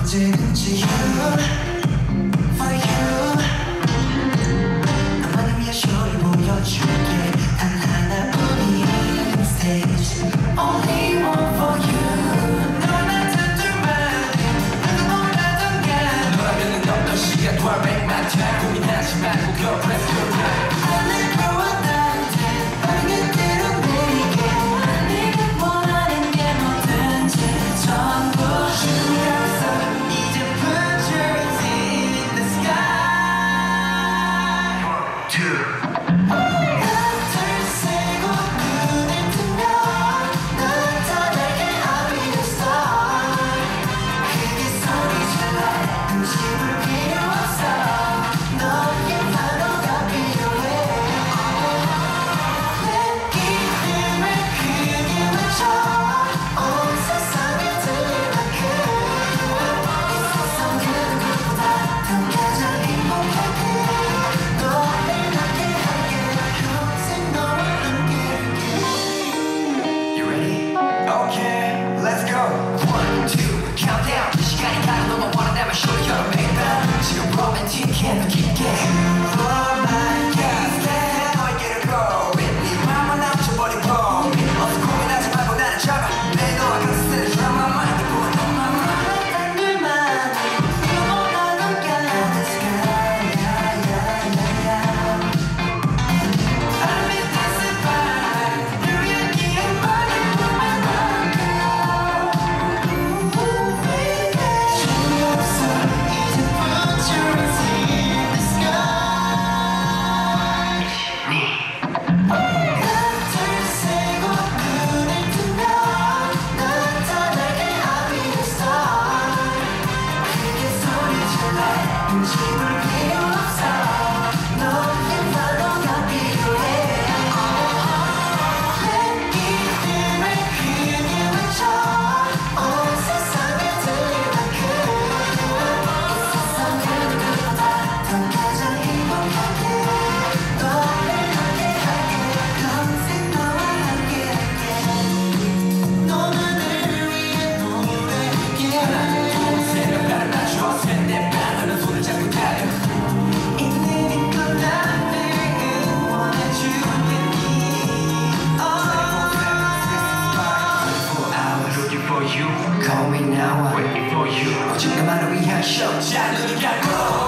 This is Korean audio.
언제든지 for you 나만을 위해 쇼를 보여줄게 단 하나뿐인 stage only one for you 너나 듣들만 누구보다도 난 너라면은 어떤 시간 더 백만 time 고민하지 말고 go press your time 하늘 보아 나한테 빠르게 때로 내리게 네가 원하는 게 뭐든지 전부 준비하면서 이제 put your hands in the sky 1, 2 하트를 세고 눈을 뜨면 나타나게 I'll be the star 크게 소리 질러 음식을 필요 없어 너의 파도가 필요해 내 이름을 크게 외쳐 온 세상에 들릴 만큼 이 세상 그 누구보다 더 가장 행복하게 너를 함께 할게 평생 너와 함께할게 You ready? Okay, let's go 1, 2, countdown 시간이 가고 너만 원한다면 쇼를 열어 baby 지금 로맨틱해 더 깊게 You are my gas cat 너에게로 go 네 맘만 남쳐버리고 어서 고민하지 말고 나는 잡아 내 너와 같이 쓰는 drama mind 보고 너만 난 일만 너보다 더 가는 sky I'm in this vibe 늘 이야기만 해보면 재미없어 이제 put your hands in the sky 하트를 세고 눈을 뜨면 나타나게 I'll be the star 크게 소리 질러 음식을 필요 없어 너의 파도가 필요해 내 이름을 크게 외쳐 온 세상에 들릴 만큼 이 세상 그 누구보다 더 가장 행복하게 너를 함께할게 평생 너와 함께할게 너만을 위해 노래할게 하나 둘셋 나를 낮춰 셋넷 하늘은 손을 잡고 달려 있는 건 나를 응원해주겠니 Looking for you, call me now, waiting for you. 오직 나만을 위한 show, 자 눈을 감고